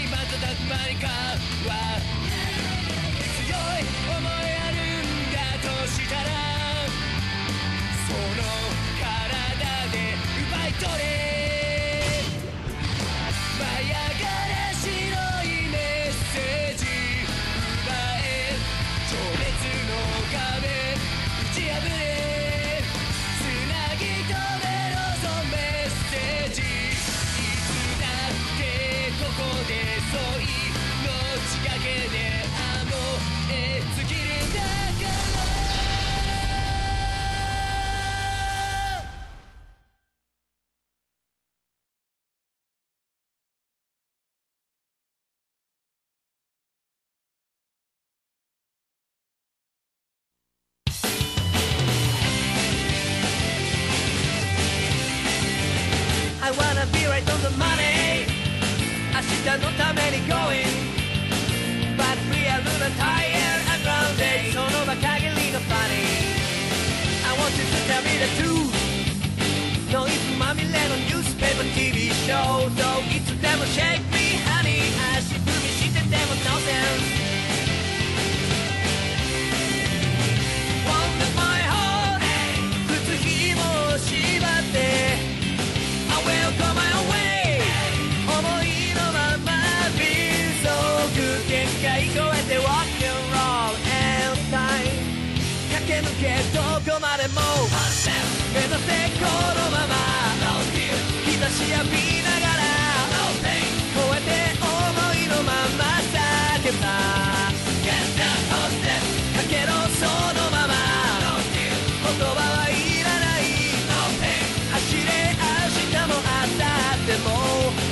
瞬く間にかは強い思いあるんだとしたらその体で奪い取れ舞い上がれ白いメッセージ奪え情熱の壁打ち破れつなぎ止めろそメッセージいつだってここでそう命がけで燃え尽きるんだから I wanna be right on the money 明日のために going But real な tired and grounded その場限りの funny I want you to tell me the truth ノイズまみれのニュースペーパー TV ショーどいつでも shake me honey 足踏みしてても no sense Want my heart 靴ひもを縛って I will go my own way 思いのまま feel so good 限界超えて rock and roll and time 駆け抜けどこまでも目指せこのまま日差し浴びながら超えて思いのまま叫んだかけろそのまま言葉はいらない走れ明日も明後日も